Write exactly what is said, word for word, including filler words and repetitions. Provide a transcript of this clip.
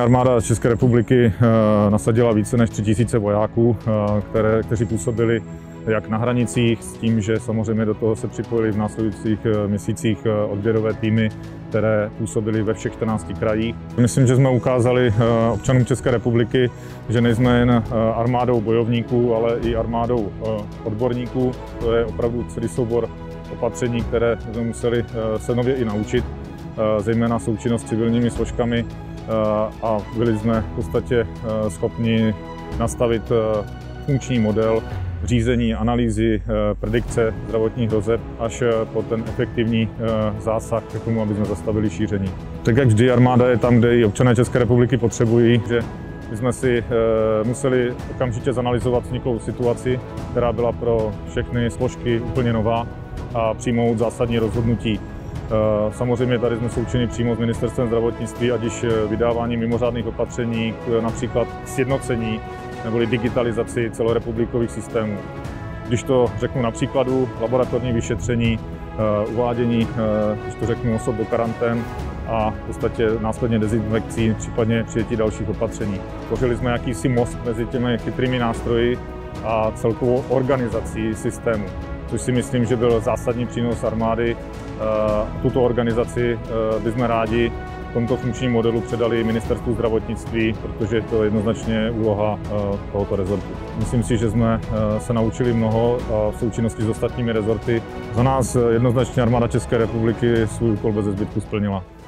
Armáda České republiky nasadila více než tři tisíce vojáků, které, kteří působili jak na hranicích, s tím, že samozřejmě do toho se připojili v následujících měsících odběrové týmy, které působily ve všech čtrnácti krajích. Myslím, že jsme ukázali občanům České republiky, že nejsme jen armádou bojovníků, ale i armádou odborníků. To je opravdu celý soubor opatření, které jsme museli se nově i naučit, zejména součinnost s civilními složkami, a byli jsme v podstatě schopni nastavit funkční model řízení, analýzy, predikce zdravotních hrozeb až po ten efektivní zásah k tomu, aby jsme zastavili šíření. Tak jak vždy, armáda je tam, kde i občané České republiky potřebují, že my jsme si museli okamžitě zanalyzovat vzniklou situaci, která byla pro všechny složky úplně nová, a přijmout zásadní rozhodnutí. Samozřejmě tady jsme součinni přímo s Ministerstvem zdravotnictví, ať již vydávání mimořádných opatření, například sjednocení neboli digitalizaci celorepublikových systémů. Když to řeknu na příkladu, laboratorní vyšetření, uvádění, když to řeknu, osob do karantén a v podstatě následně dezinfekcí, případně přijetí dalších opatření. Tvořili jsme jakýsi most mezi těmi chytrými nástroji a celkovou organizací systému, což si myslím, že byl zásadní přínos armády. Tuto organizaci bychom rádi v tomto funkčním modelu předali Ministerstvu zdravotnictví, protože to je jednoznačně úloha tohoto rezortu. Myslím si, že jsme se naučili mnoho a v součinnosti s ostatními rezorty. Za nás jednoznačně armáda České republiky svůj úkol beze zbytku splnila.